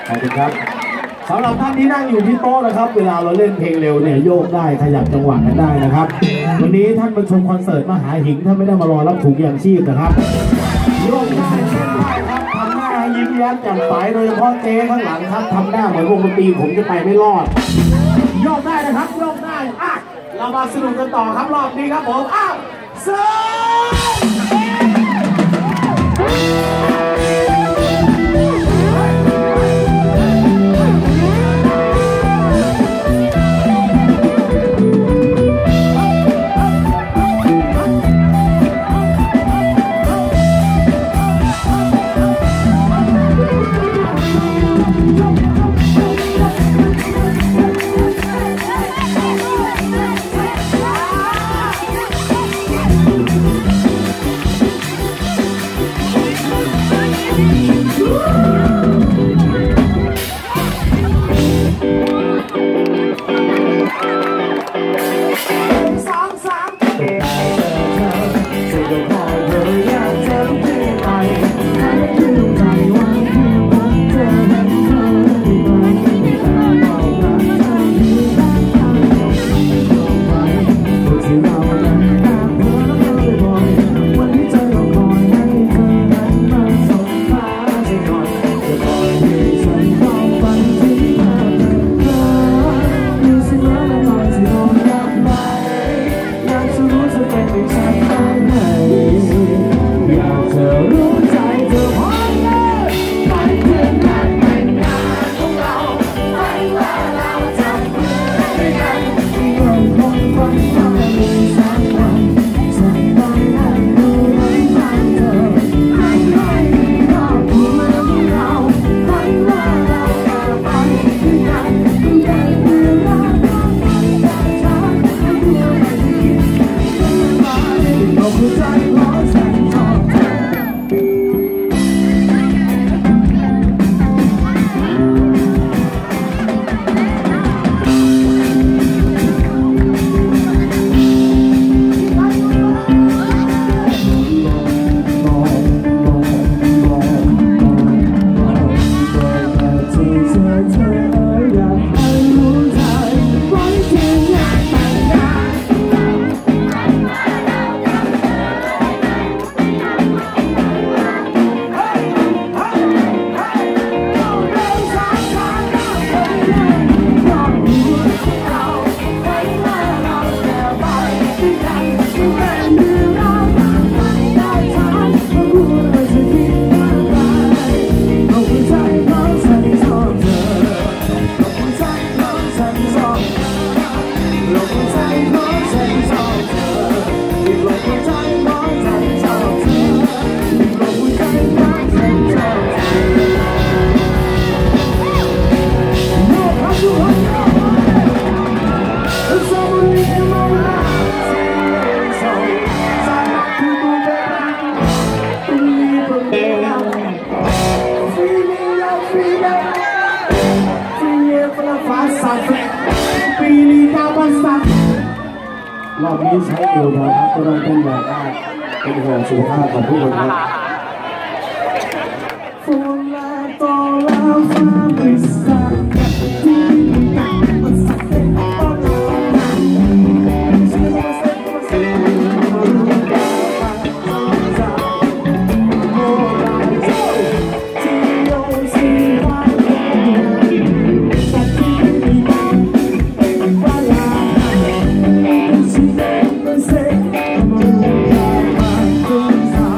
ขอบคุณครับสำหรับท่านที่นั่งอยู่ที่โต๊ะนะครับเวลาเราเล่นเพลงเร็วเนี่ยโยกได้ขยับจังหวะกันได้นะครับวันนี้ท่านมาชมคอนเสิร์ตมหาหิงท่านไม่ได้มารอรับถุงยางชีพนะครับโยกได้เช่นได้ครับทำหน้ายิ้มแย้มแจ่มใสโดยเฉพาะเจ๊ข้างหลังครับทำหน้าเหมือนวงดนตรีผมจะไปไม่รอดโยกได้นะครับโยกได้เรามาสนุกกันต่อครับรอบนี้ครับผมเซิรอบนี้ใช้เอวพอครับก็ต้องเต้นแบบได้เป็นห่วงสุขภาพของผู้คนครับ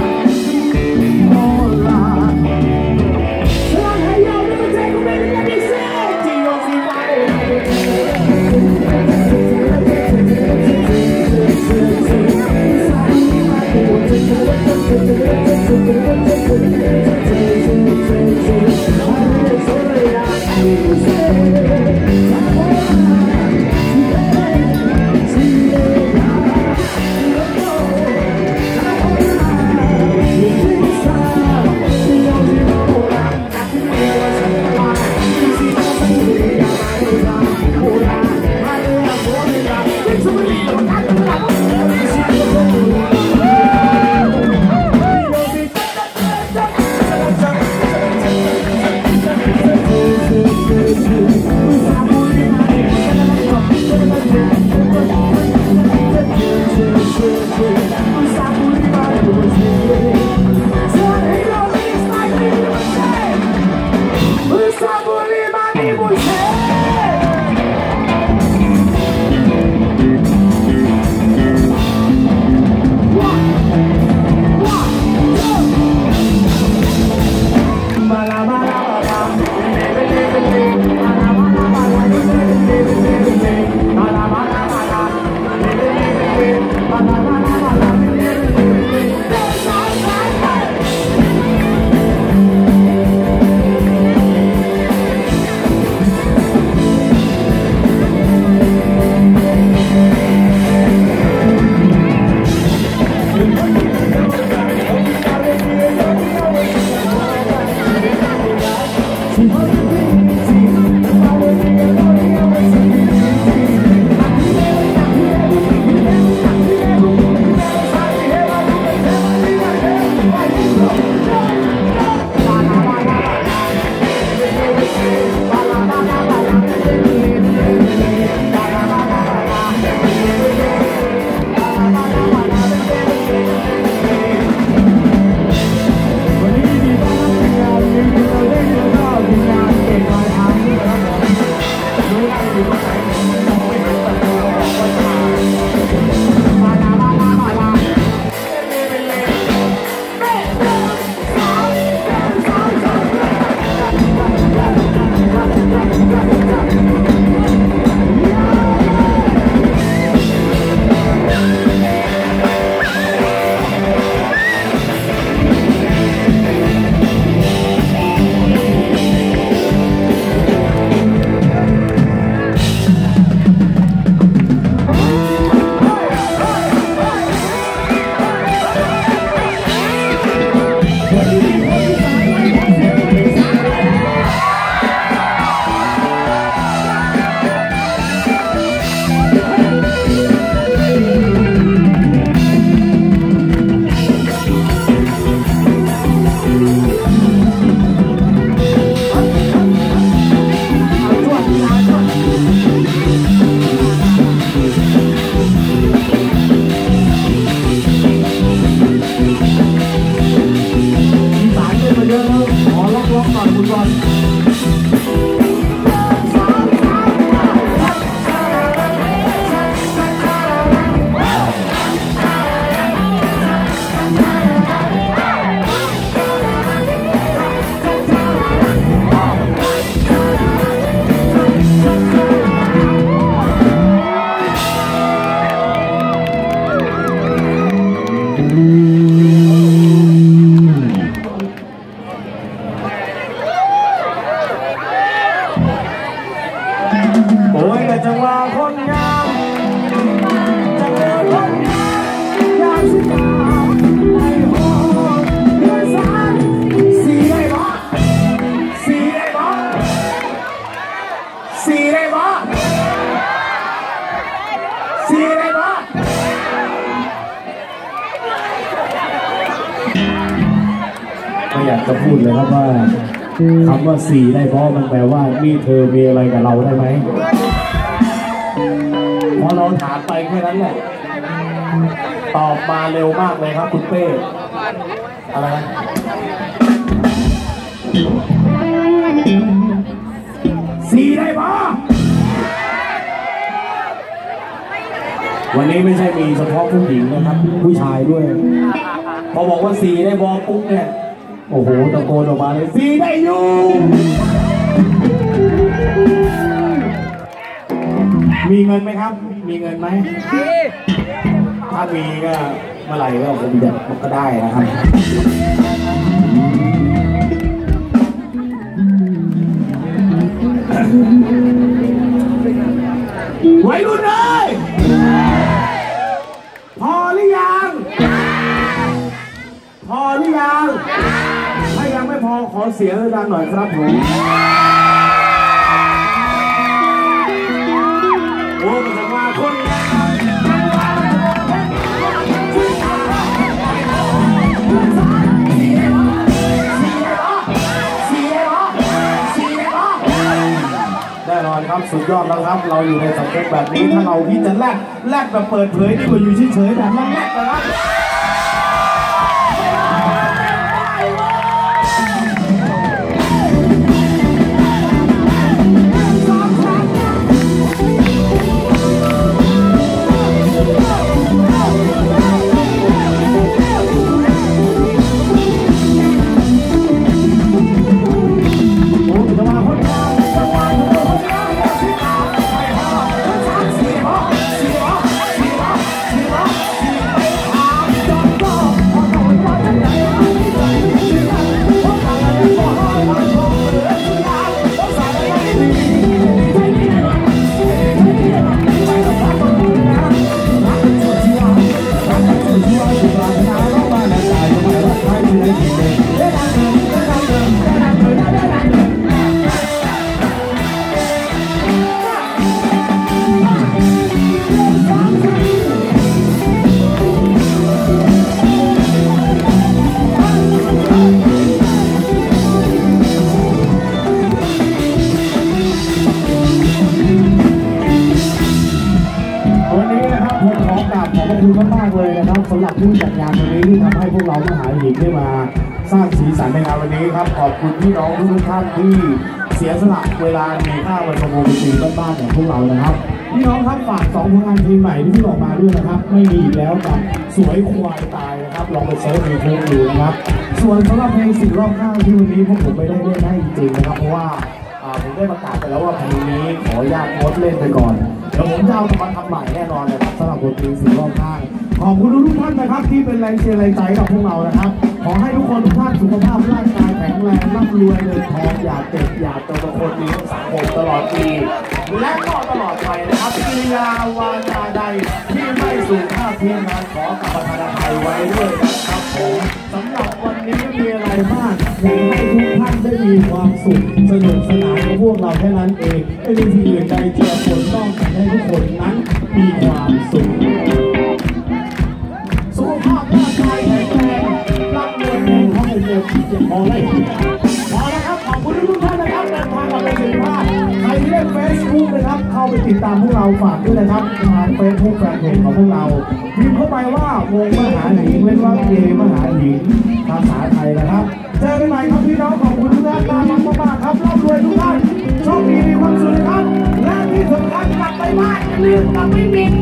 Take a minute, let me ไม่อยากจะพูดเลยครับว่าคำว่าสี่ได้เพราะมันแปลว่ามีเธอมีอะไรกับเราได้ไหมพอเราถามไปแค่นั้นแหละตอบมาเร็วมากเลยครับคุณเป้อะไรนะสี่ได้ปะวันนี้ไม่ใช่มีเฉพาะผู้หญิงนะครับผู้ชายด้วยพอบอกว่าสี่ได้บอปุ๊บเนี่ยโอ้โหตะโกนออกมาเลยสี่ได้อยู่มีเงินไหมครับมีเงินไหมถ้ามีก็เมื่อไหร่ก็ผมจะก็ได้นะครับไว้รุ่นเลยพอหรือยังพอหรือยังถ้ายังไม่พอขอเสียงดังหน่อยครับผมโอ้มันจะมาคนแน่นอนครับสุดยอดแล้วครับเราอยู่ในสังคมแบบนี้ถ้าเราที่จะแลกแบบเปิดเผยดีกว่าอยู่เฉยๆแบบแลกนะครับโอ้จะมาคนงานผู้จัดงานวันนี้ที่ทำให้พวกเรามหาหินได้มาสร้างสีสันในงานวันนี้ครับขอบคุณพี่น้องทุกท่านที่เสียสละเวลาในค่าวันประมงสีบ้านๆของพวกเรานะครับพี่น้องครับฝาก2 ผลงานเพลงใหม่ที่ออกมาด้วยนะครับไม่มีอีกแล้วกับสวยควายตายนะครับลองไปเซิร์ชในเพลงดูนะครับส่วนสำหรับเพลงสิ่งรอบข้างที่วันนี้พวกผมไม่ได้เล่นให้จริงๆนะครับเพราะว่าผมได้ประกาศไปแล้วว่าเพลงนี้ขออนุญาตงดเล่นไปก่อนเดี๋ยวผมจะเอามาทำใหม่แน่นอนนะครับสำหรับบทเพลงสิ่งรอบข้างขอบคุณทุกท่านนะครับที่เป็นแรงเชียร์แรงใจกับพวกเรานะครับขอให้ทุกคนทุกท่านสุขภาพร่างกายแข็งแรงร่ำรวยเงินทองอย่าเจ็บอย่าจนเป็นคนดีของสังคมตลอดปีและก็ตลอดไปนะครับกิริยาวาจาใดที่ไม่สุภาพเพียงนั้นขอกับประธานไทยไว้ด้วยนะครับผมสำหรับวันนี้มีอะไรบ้างอยากให้ทุกท่านได้มีความสุขสนุกสนานกับพวกเราแค่นั้นเองไม่มีที่อื่นใดเจือปนต้องการให้ทุกคนนั้นมีความสุขสุขภาพร่างกายแข็งแรงร่ำรวยเงินทองเจ็บพอเลยพอแล้วครับขอบคุณทุกท่านนะครับเดินทางกับประสิทธิภาพใครที่เล่นเฟซบุ๊กนะครับเข้าไปติดตามพวกเราฝากด้วยนะครับทางเฟซบุ๊กแฟนเพจของพวกเราพิมพ์เข้าไปว่าวงมหาหินเว้นวรรคเกมหาหินภาษาไทยนะครับเจอกันใหม่ครับพี่น้องขอบคุณทุกท่านตามมากๆครับร่ำรวยทุกท่านโชคดีมีความสุขนะครับและที่สำคัญกลับไปบ้านอย่าลืมกลับไปกิน